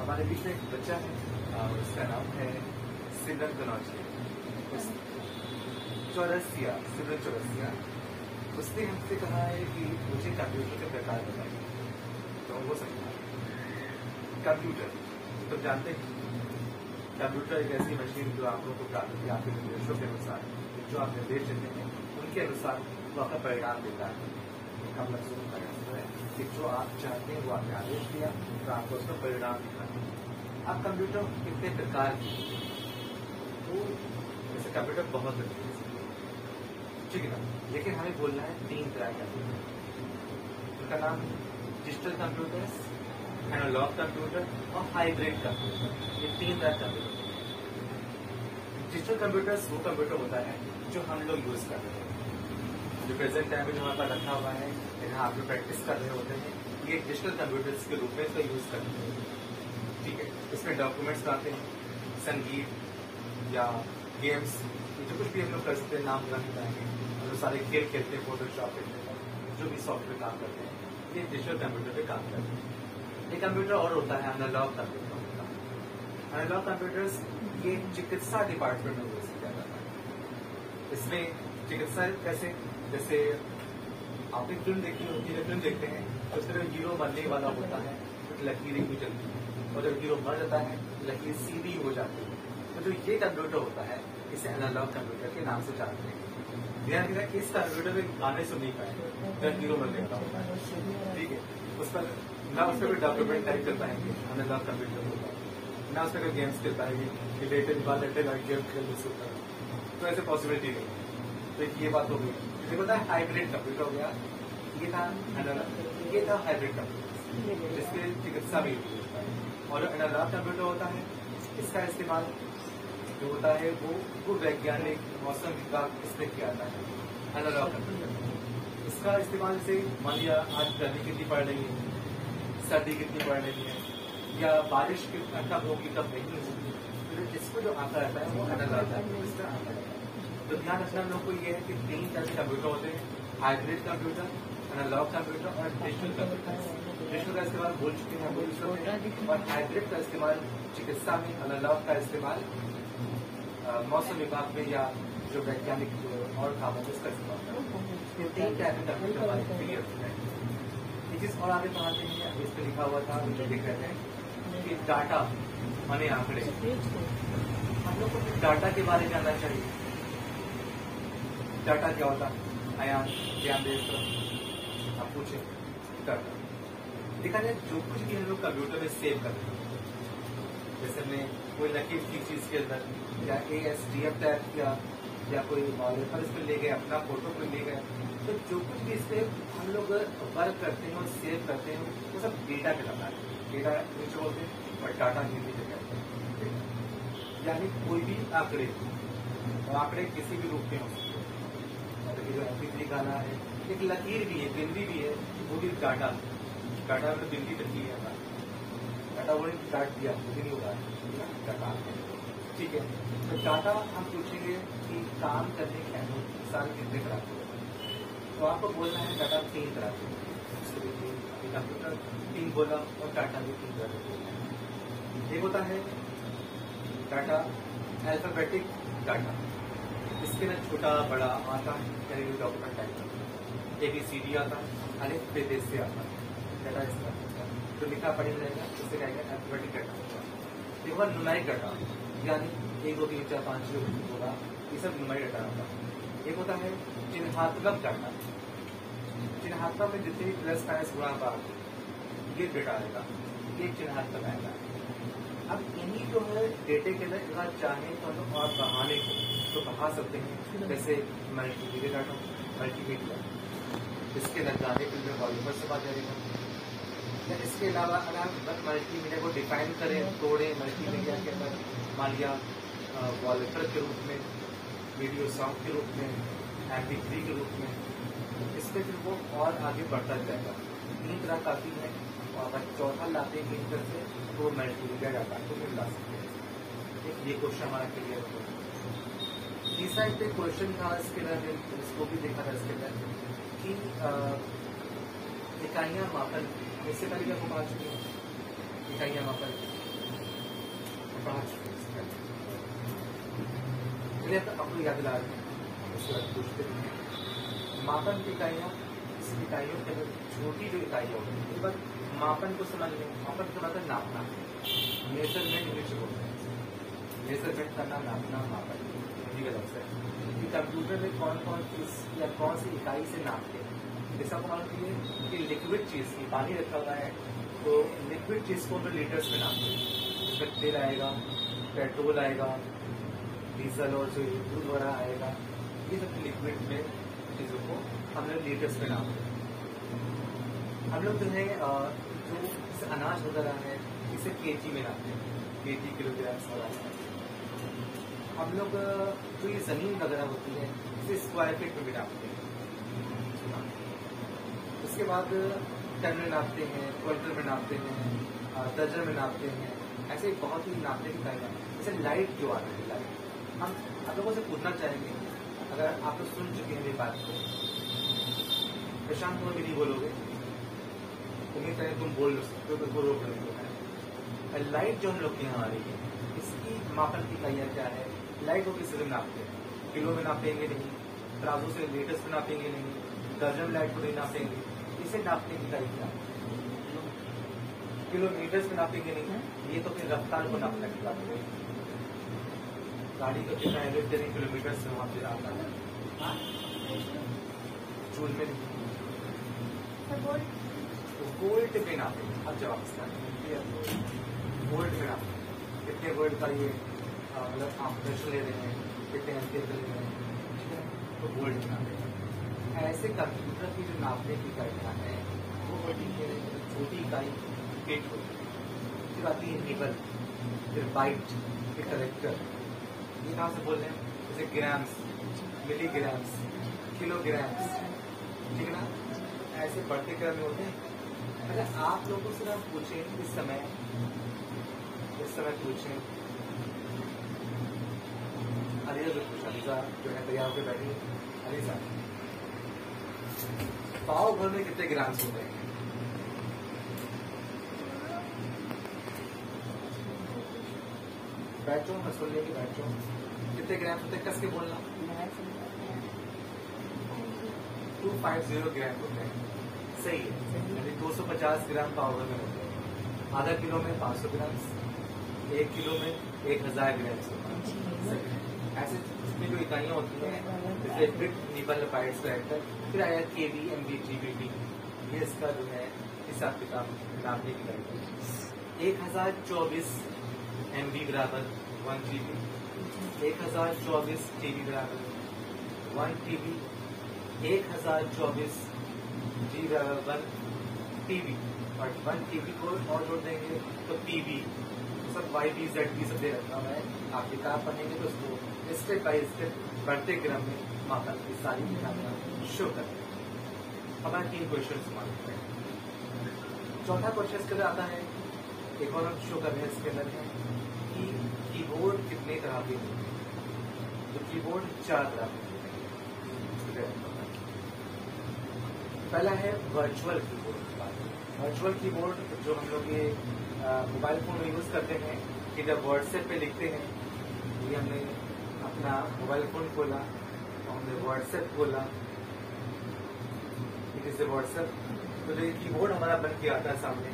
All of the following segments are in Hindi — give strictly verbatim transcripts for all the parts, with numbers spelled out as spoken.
हमारे बीच में एक बच्चा है, उसका नाम है सिमरन कनौजिया, चौरसिया, सिमरन चौरसिया। उसने हमसे कहा है कि मुझे कंप्यूटर के प्रकार बताइए, तो वो समझा। कंप्यूटर तो जानते हैं, कंप्यूटर एक ऐसी मशीन जो आप लोगों को प्राप्त की आपके निर्देशों के अनुसार, जो आप निर्देश देते हैं उनके अनुसार वो आपका परिणाम देता है। हम लफ्जों का मतलब है कि जो आप चाहते हैं वो आपने आदेश दिया तो आपको उसका परिणाम दिखाना है। अब कंप्यूटर कितने प्रकार के, तो जैसे कंप्यूटर बहुत ठीक है ना, लेकिन हमें बोलना है तीन तरह का कंप्यूटर। उनका नाम डिजिटल कंप्यूटर्स, एनालॉग कंप्यूटर और हाइब्रिड कंप्यूटर। ये तीन तरह का कंप्यूटर। डिजिटल कंप्यूटर्स वो कंप्यूटर होता है जो हम लोग यूज कर रहे हैं, जो प्रेजेंट टाइम में हमारे पास रखा हुआ है, जहाँ आप लोग प्रैक्टिस कर रहे होते हैं, ये डिजिटल कंप्यूटर्स के रूप में इसका यूज करते हैं। ठीक है, इसमें डॉक्यूमेंट्स आते हैं, संगीत या गेम्स, जो कुछ भी हम लोग कर सकते हैं, नाम गाने गाएंगे, हम लोग सारे खेल खेलते हैं, फोटोशॉप खेलते हैं, जो भी सॉफ्टवेयर काम करते हैं, ये डिजिटल कंप्यूटर पे काम करते हैं। ये कंप्यूटर और होता है एनालॉग कंप्यूटर। एनालॉग कंप्यूटर्स ये चिकित्सा डिपार्टमेंट में यूज किया जाता है। इसमें चिकित्सा कैसे, जैसे आप एक फिल्म देखी होती है, फिल्म देखते हैं तो उसके लिए हीरो मरने वाला होता है, तो लकीरें भी चलती है, और जब हीरो मर जाता है लकीर सीधी हो जाती है। तो जो ये कंप्यूटर होता है इसे एनालॉग कंप्यूटर के नाम से जानते हैं। ध्यान रखना, इस कंप्यूटर में गाने सुन नहीं पाएंगे जब हीरो मरने का होता है। ठीक है, उस पर ना उस पर कोई डॉक्यूमेंट टाइप कर पाएंगे, एनालॉग कंप्यूटर होता है, ना उस पर कोई गेम्स खेल पाएंगे, रिलेटेड बात गेम खेल सकता है, तो ऐसे पॉसिबिलिटी नहीं है। तो ये बात हो गई। ये होता है हाइब्रिड कंप्यूटर हो गया, ये था एनालॉग, ये था हाइब्रिड कंप्यूटर जिसके चिकित्सा में यूज होता है। और एनालॉग कंप्यूटर होता है, इसका इस्तेमाल जो होता है वो वो वैज्ञानिक मौसम विभाग इसमें किया जाता है। एनालॉग कंप्यूटर इसका इस्तेमाल से मान लिया आज गर्मी कितनी पड़ रही है, सर्दी कितनी पड़ रही है, या बारिश कब होगी कब नहीं होगी, तो इसको जो आता रहता है वो एनालॉग कंप्यूटर आता है। तो ध्यान रखना हम लोग को ये है कि तीन तरह के कंप्यूटर होते हैं, हाइब्रिड कंप्यूटर, एनालॉग कंप्यूटर और डिजिटल कंप्यूटर। डिजिटल का इस्तेमाल बोल चुके हैं हम, और हाइब्रिड का इस्तेमाल चिकित्सा में, एनालॉग का इस्तेमाल मौसम विभाग में या जो वैज्ञानिक और कामों में इसका इस्तेमाल करते हैं। ये तीन टाइप के कंप्यूटर हमारे क्लियर होते हैं। ये चीज और आगे बढ़ाते हैं, अभी इस पर लिखा हुआ था, जो लिख रहे हैं कि डाटा माने आंकड़े। हम लोग को डाटा के बारे में जानना चाहिए। डाटा क्या होता है, आयाम ध्यान दे, आप पूछे डाटा देखा जाए जो कुछ भी हम लोग कंप्यूटर में सेव करते हैं, जैसे हमने कोई लकीर की चीज के अंदर या A S D F type किया या कोई वॉलपेपर इस पर ले गए, अपना फोटो को ले गए, तो जो कुछ भी इस पर हम लोग वर्क करते हैं और सेव करते हैं वो सब डेटा कहलाता है। डेटा नीचे बोलते हैं और डाटा हिंदी में कहते हैं। यानी कोई भी आंकड़े, और आंकड़े किसी भी रूप में हो सकते हैं, जो एम पी थ्री गाना है, एक लकीर भी है, बिंदी भी है, वो भी डाटा। डाटा में बिंदी तक है, डाटा वो काट दिया, वो भी नहीं होगा डाटा। ठीक है, तो डाटा हम पूछेंगे कि काम करने के अनुसार कितने तरह के होते हैं, तो आपको बोलना है डाटा तीन तरह के होते हैं। कंप्यूटर तीन बोला और डाटा भी तीन तरह के होते हैं। एक होता है डाटा अल्फाबेटिक डाटा, इसके ना छोटा बड़ा आता है, यानी document type A B C D आता है, अनेक पेज से आता है डाटा। इस तरह तो लिखा पढ़ रहेगा, इससे कहेगा अल्फाबेटिक डाटा होगा। एक बार न्यूमेरिक डाटा, यानी एक दो तीन चार पाँच छह होगा, ये सब न्यूमेरिक डाटा होता है। एक होता है चिन्हात्मक डाटा, चिन्हात्मक में जितने भी प्लस माइनस गुणा भाग ये डेटा आएगा, ये चिन्हात्मक आएगा। अब इन्हीं जो है डेटे के अंदर अगर चाहें तो हम लोग और बढ़ाने को तो बढ़ा सकते हैं, जैसे मल्टीमीडिया डाटा, मल्टीमीडिया इसके अंदर जाने के लिए वॉल्यूमर से बात करेगा। इसके अलावा अगर हम मल्टीमीडिया को डिफाइन करें, तोड़े मल्टीमीडिया के अंदर, मान लिया वॉलपेपर के रूप में, वीडियो सॉन्ग के रूप में, एम पी थ्री के रूप में, इस पर फिर वो और आगे बढ़ता जाएगा। तीन तरह काफी है, और अगर चौथा लाते हैं कहीं तरह से तो मल्टीमीडिया डाटा को फिर ला सकते हैं। ये क्वेश्चन हमारा क्लियर हो गया। तीसरा एक क्वेश्चन था इसके अंदर, इसको भी देखा था इसके अंदर कि इकाइयां मापन, इससे पहले क्या बात चुकी है, इकाइयां मापन पढ़ा चुके हैं इसके बारे में। तो आपको याद दिला रहे हैं, उसके बाद पूछते हैं मापन की इकाइयाँ। इस इकाइयों के अंदर छोटी जो इकाइयाँ होती है, बस मापन को समझ लें। मापन का मतलब नापना, मेजरमेंट इंग्लिश बोलते हैं। मेजरमेंट करना, नापना, मापन हिंदी का लफ्ज़ है। कि कंप्यूटर में कौन कौन चीज या कौन सी इकाई से नापते हैं। जैसा आपको मालूम है कि लिक्विड चीज की पानी रखा हुआ है, तो लिक्विड चीज को हम लीटर्स में नापते हैं। उसमें तेल आएगा, पेट्रोल आएगा, डीजल और जो दूध वगैरह आएगा, ये सब लिक्विड में चीजों को हम लोग लीटर्स में नापते हैं। हम लोग जो है जो जैसे अनाज वगैरह है, इसे केजी में नापते हैं, केजी किलोग्राम वगैरह। हम लोग जो ये जमीन वगैरह होती है, इसे स्क्वायर फीट में भी नापते हैं। उसके बाद टन में नापते हैं, क्विंटल में नापते हैं, दर्जन में नापते हैं। ऐसे बहुत ही नापने की इकाइयाँ। जैसे लाइट जो आती है, लाइट हम आप लोगों से पूछना चाहेंगे, अगर आप लोग सुन चुके हैं मेरी बात को, प्रशांत तुम भी नहीं बोलोगे, उम्मीद करें तुम बोल सकते हो, तो रोक लेंगे। लाइट जो हम लोग के यहाँ आ रही है, इसकी मापन की इकाइयाँ क्या है? लाइट को किस में नापते हैं? किलो में नापेंगे नहीं, तराजू से लीटर्स में नापेंगे नहीं, दर्जन लाइट को नहीं नापेंगे। इसे नापने की इकाई क्या? किलोमीटर्स में नापेंगे नहीं, ये तो फिर रफ्तार को नापने की बात है। गाड़ी का कितना एवरेज देने किलोमीटर से वहां पे आता है, जूल में नहीं, वोल्ट में नापेंगे। अब जवाब इसका वोल्ट में नापेंगे। कितने वोल्ट का ये मतलब आप प्रेशर ले रहे हैं, कितने एम्पियर ले रहे हैं, ठीक है, तो वोल्ट में नापेंगे। ऐसे कंप्यूटर की जो नापने की इकाइयाँ हैं, वो बड़ी छोटी इकाई बिट होती है, फिर आती है निबल, फिर बाइट, फिर करेक्टर। ये कहाँ से बोल रहे हैं? जैसे ग्राम्स, मिलीग्राम्स, किलोग्राम्स, ठीक है ना? ऐसे बढ़ते क्रम में होते हैं। अगर आप लोगों से आप पूछें इस समय इस समय पूछें अलीजा जो पूछा, अलीजा जो है तैयार होकर बैठी है, अलीजा पाव भर में कितने ग्राम्स होते हैं? बैठो, मैं सुन लेंगे, बैठो। कितने ग्राम होते हैं? कस के बोलना। टू फाइव जीरो ग्राम होते हैं, सही है। यानी दो सौ पचास ग्राम पाव भर में होते हैं। आधा किलो में पाँच सौ ग्राम, एक किलो में एक हजार ग्राम। ऐसे इसमें जो इकाइयाँ होती हैं, जैसे बिट, निबल, बाइट्स, करेक्टर, फिर आया K B, M B, G B T, ये इसका जो है हिसाब किताब नापने की इकाई। एक हजार चौबीस एम बी बराबर वन जी बी, एक हजार चौबीस टी बी बराबर वन टी बी, एक हजार चौबीस जी बराबर वन टी बी, और वन टी बी को और जोड़ देंगे तो पी बी, सब वाई बी जेड बी सब दे रखा हुआ है। आप किताब पढ़ेंगे तो उसको स्टेप बाय स्टेप बढ़ते क्रम में मापन की सारी किताबें शो करते हैं। हमारे तीन क्वेश्चन मालूम है। चौथा क्वेश्चन इसके अंदर आता है, एक और हम शो कर रहे हैं इसके अंदर है कि कीबोर्ड कितने तरह के होते हैं? तो कीबोर्ड चार तरह के होते हैं। पहला है वर्चुअल कीबोर्ड। वर्चुअल कीबोर्ड जो हम लोग ये मोबाइल फोन में यूज करते हैं कि जब व्हाट्सएप पे लिखते हैं, ये हमने अपना मोबाइल फोन खोला, हमने व्हाट्सएप खोला, जैसे व्हाट्सएप, तो जो कीबोर्ड हमारा बन के आता है सामने,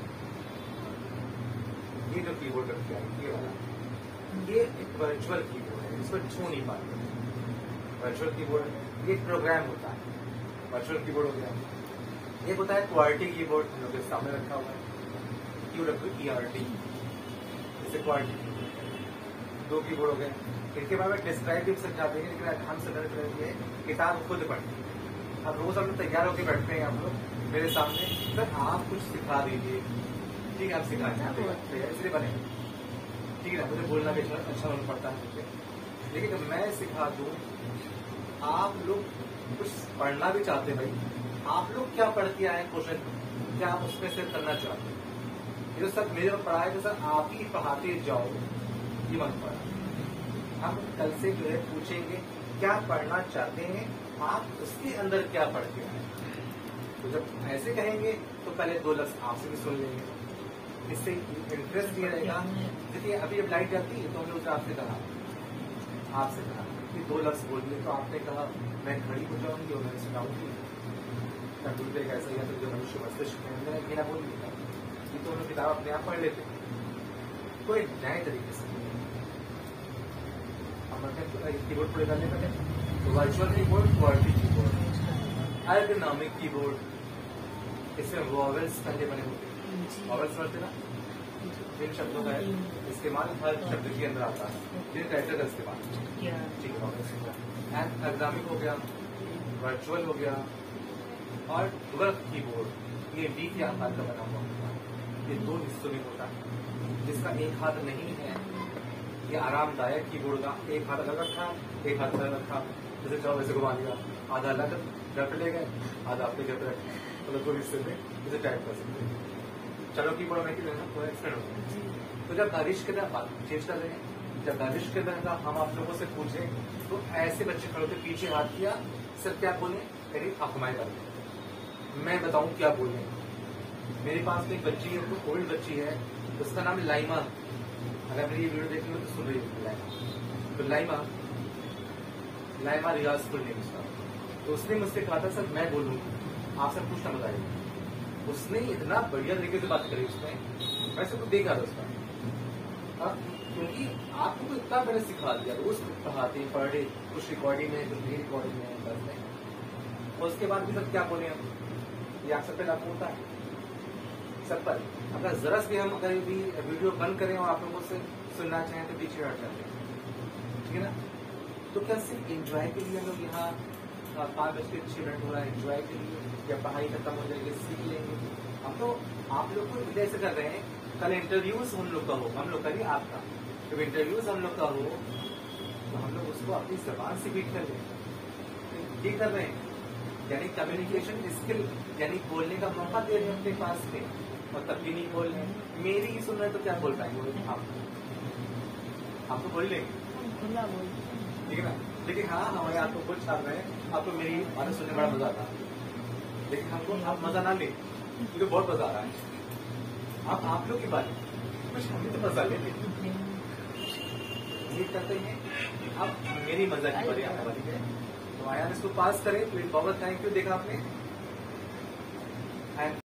ये जो कीबोर्ड बन के आता है ये वाला, ये एक वर्चुअल कीबोर्ड है, इसको छू नहीं पाते। वर्चुअल कीबोर्ड ये प्रोग्राम होता है, वर्चुअल कीबोर्ड हो गया। एक होता है क्वालिटी कीबोर्ड, हम लोग के सामने रखा हुआ है, Q W E R T, जैसे क्वालिटी दो कीबोर्ड हो गए। इनके बारे में डिस्क्राइब भी समझा देंगे, लेकिन हम समझ रहे किताब खुद पढ़ते हैं। अब रोज हम लोग तैयार होकर बैठते हैं, आप लोग मेरे सामने, सर आप कुछ सिखा दीजिए, ठीक है, आप सिखाते हैं इसलिए बने, ठीक है ना, मुझे बोलना भी अच्छा मन पड़ता है मुझे, लेकिन जब मैं सिखा दूँ, आप लोग कुछ पढ़ना भी चाहते भाई, आप लोग क्या पढ़ के आए क्वेश्चन, क्या आप उसमें से करना चाहते हैं? ये तो सर मेरे को पढ़ाए तो सर आप ही पढ़ाते जाओ, ये मत पढ़ा। हम कल से जो है पूछेंगे क्या पढ़ना चाहते हैं आप, उसके अंदर क्या पढ़ के आए। तो जब ऐसे कहेंगे तो पहले दो लफ्ज आपसे भी सुन लेंगे, इससे इंटरेस्ट ये रहेगा। देखिए अभी अब लाइट जाती है तो हमने उसे आपसे कहा आपसे कहा कि दो लफ्ज बोलिए, तो आपने कहा मैं खड़ी हो जाऊंगी और मैं सुनाऊंगी। कंप्यूटर एक ऐसा ही है जो मनुष्य मस्तिष्क के अंदर है, बिना बोल देता ये तो हम किताब अपने आप पढ़ लेते कोई नए तरीके से। कीबोर्ड पूरे करने पड़े तो virtual keyboard, QWERTY keyboard, ergonomic keyboard, इसमें वॉवेल्स पहले बने होते हैं। वॉवेल्स पढ़ते ना, जिन शब्दों का इस्तेमाल हर शब्द के अंदर आता है, जिन कैरेक्टर का इस्तेमाल, ठीक है वॉवेल्स हो गया, एर्गोनॉमिक हो गया, वर्चुअल हो गया, और डुअल कीबोर्ड ये डी के आकार का बना हुआ होता है। ये दो हिस्सों में होता है, जिसका एक हाथ नहीं है। ये आरामदायक कीबोर्ड का एक हाथ अलग रखा, एक हाथ अलग रखा, जैसे चाहो वैसे घुमा लिया, आधा अलग जब ले गए, आधा आपके जब रखे, मतलब दो हिस्से में इसे टाइप कर सकते हैं। चलो कीबोर्ड में थोड़ा एक्सप्लेन हो गया। तो जब दारिश के तरह बात चेंज कर रहे हैं, जब दारिश के तरह का हम आप लोगों से पूछे तो ऐसे बच्चे खड़े होते पीछे हाथ किया, सर क्या बोले, कहीं आप कमाई कर दे, मैं बताऊं क्या बोले। मेरे पास में एक बच्ची है, तो कोविड बच्ची है, उसका नाम लाइमा, अगर मेरी ये वीडियो देखी हो तो सुन रही है लाइमा। तो लाइमा लाइमा रियाज फुल नेम उसका। तो उसने मुझसे कहा था सर मैं बोलूँ, आप सब कुछ ना बताइए। उसने इतना बढ़िया तरीके से बात करी, उसने मैं सब कुछ देखा था उसका। अब क्योंकि आपको तो इतना मैंने सिखा दिया, रोज पढ़ाते पढ़े, कुछ रिकॉर्डिंग में, कुछ रिकॉर्डिंग में करते हैं, और उसके बाद भी सब क्या बोले हम, ये आप सब पे लागू होता है सब पर। अगर जरा से हम अगर भी वीडियो बंद करें और आप लोगों से सुनना चाहें तो पीछे हट जाते हैं, ठीक है ना। तो क्या सिर्फ एंजॉय के लिए हम लोग यहाँ पाँच बज के छह मिनट हो रहा है एंजॉय के लिए, या पढ़ाई खत्म हो जाएगी सीख लेंगे हम तो आप लोग को इधर से कर रहे हैं। कल इंटरव्यूज हम लोग का हो, हम लोग करिए आपका, जब इंटरव्यूज हम लोग का हो तो हम लोग उसको अपनी जबान से बीट कर लें, ये कर रहे हैं, यानी कम्युनिकेशन स्किल, यानी बोलने का मौका दे रहे हैं अपने पास में, और तब भी नहीं बोल रहे हैं। मेरी ही सुन रहे तो क्या बोल पाएंगे आप, आप तो बोल लेंगे, ठीक है ना। लेकिन हाँ हमारे आपको कुछ छाप रहे हैं, आपको मेरी बातें सुनने बड़ा मजा आता है, लेकिन हमको आप मजा ना लें, क्योंकि बहुत मजा आ रहा है। आप आप लोग की बात कुछ हमें तो मजा लेते ये करते हैं, अब मेरी मजा की बारी आने वाली है। तो आया इसको पास करें, तो बहुत थैंक यू, देखा आपने।